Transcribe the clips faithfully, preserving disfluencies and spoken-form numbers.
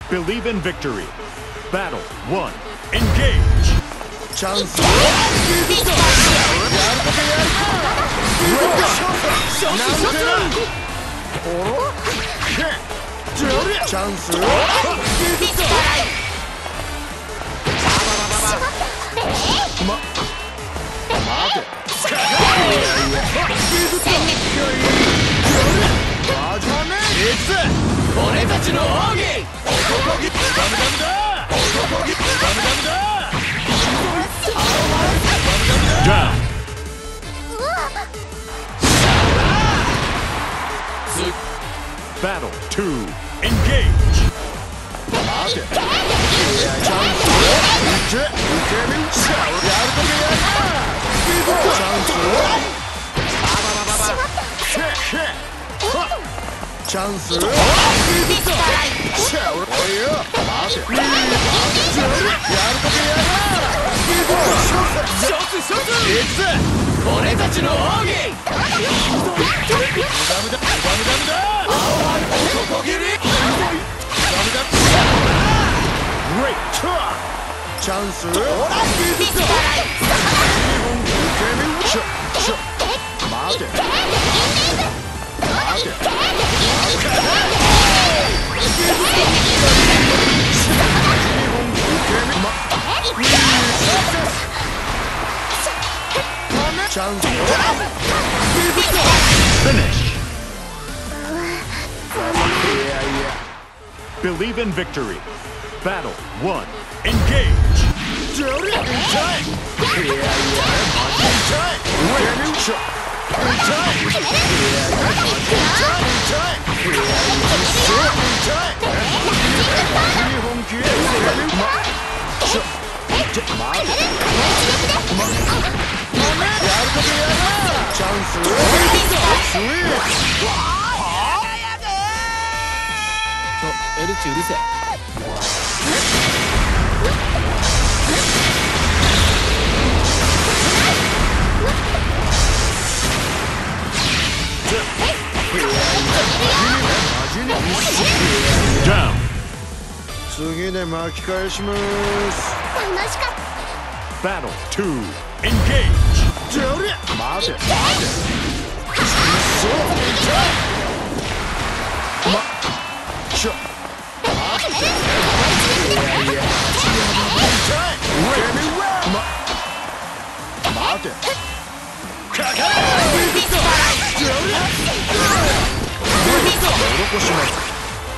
Believe in victory. Battle one. Engage. Chance. Chance. Ma. 俺たちの奥義男気ダメダメだ男気ダメダメだダウン Battle two Engage 待てチャンス受け受け身シャウやるときやるチャンスあばばばばシェシェチャンスシャウおいよ待てやるときやるショツショツいくぜ俺たちの奥義ダメだダメだ男切りダメだGreat try! チャンス待て待てチャンス Finish! Believe in victory. Battle one. Engage. L 値うるせえ。次で巻き返します。楽しかった。Battle two Engage じゃありゃ待て待てそうましょ待っていやいやま待てかかれじゃありゃ施します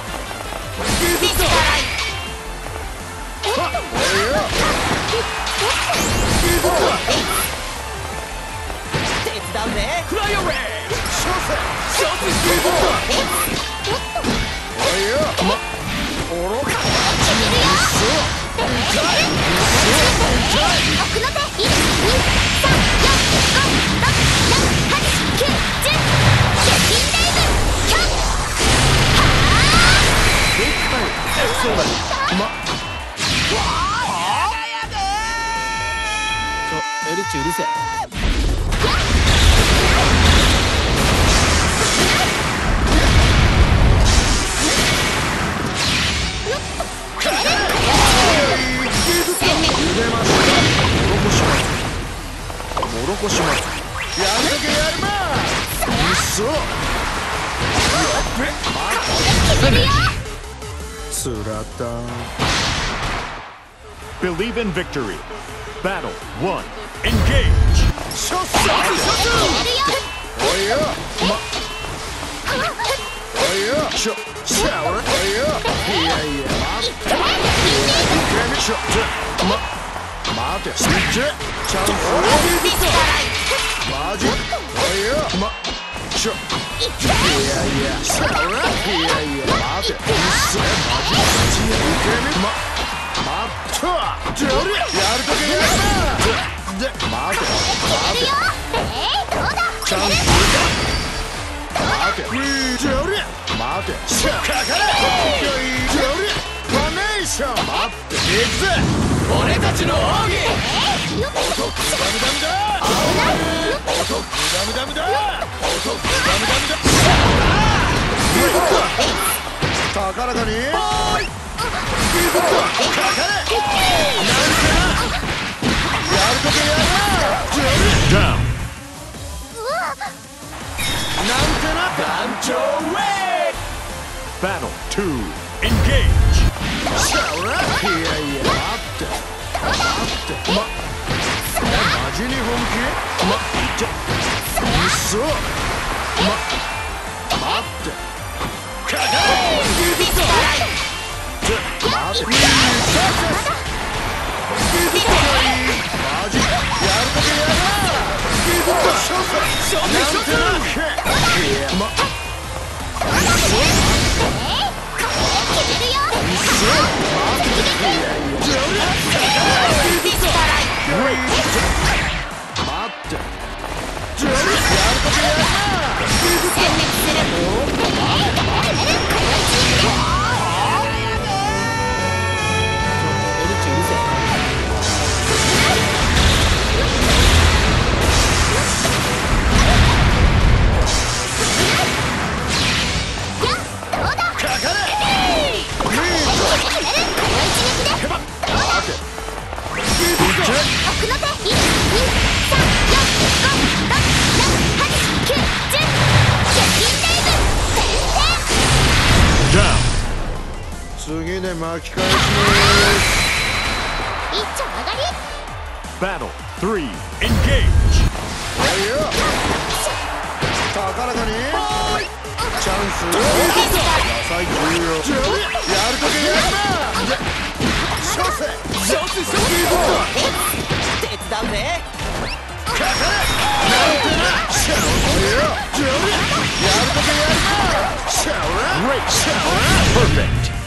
手伝うぜフライオレーショーツショーツスピードおいよま愚か痛い痛い奥の手いちにさんよんごろくななはちきゅうじゅう接近レイブキャンはぁでっかいそうだねまエリッチうるせえモロコしますやるとけやるまうっそやっべつらた Believe in victory. Battle one. Engage. Shot. Oh yeah. Oh yeah. Shot. Shower. Oh yeah. Yeah yeah. Get shot. Ma. Mate. Switch. Chance. Magic. Oh yeah. Ma. Shot. Yeah yeah. Shower. Yeah yeah. Mate. Magic. Ma. 待った。じゃあやるときやるな。で、待て。待て。チャンス。待て。じゃあ待て。しゃかかれ。じゃあファメーション。待って。いくぜ。俺たちの奥義。男ダメダメだ。男ダメダメだ。男ダメダメだ。高らかに。 Battle two, engage! しゃおら、いやいや、待って待ってま、マジに本気？ま、ちょ、うっそま、待ってかかれビビットちょ、待ってビビットマジやるときやるビビットショットなんてなま、うっそ次で巻き返します一丁上がり Battle three, engage! はいよ高らかにチャンス野菜重要やるときやるなショセショセショセ手伝うぜかかれなんてなシャオよジョリやるときやるなシャオラ Great! シャオラ Perfect!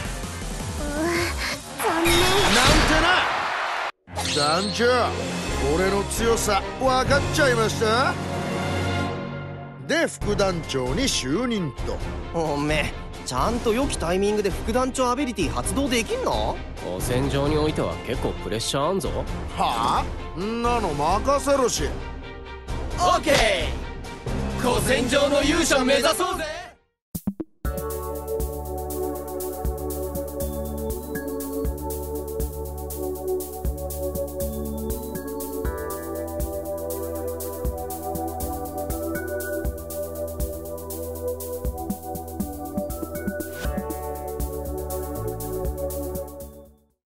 なんてな団長俺の強さ分かっちゃいましたで副団長に就任とおめえちゃんと良きタイミングで副団長アビリティ発動できんの？ 古戦場においては結構プレッシャーあんぞ。 はあ？んなの任せろし。 オーケー、古戦場の勇者目指そうぜ。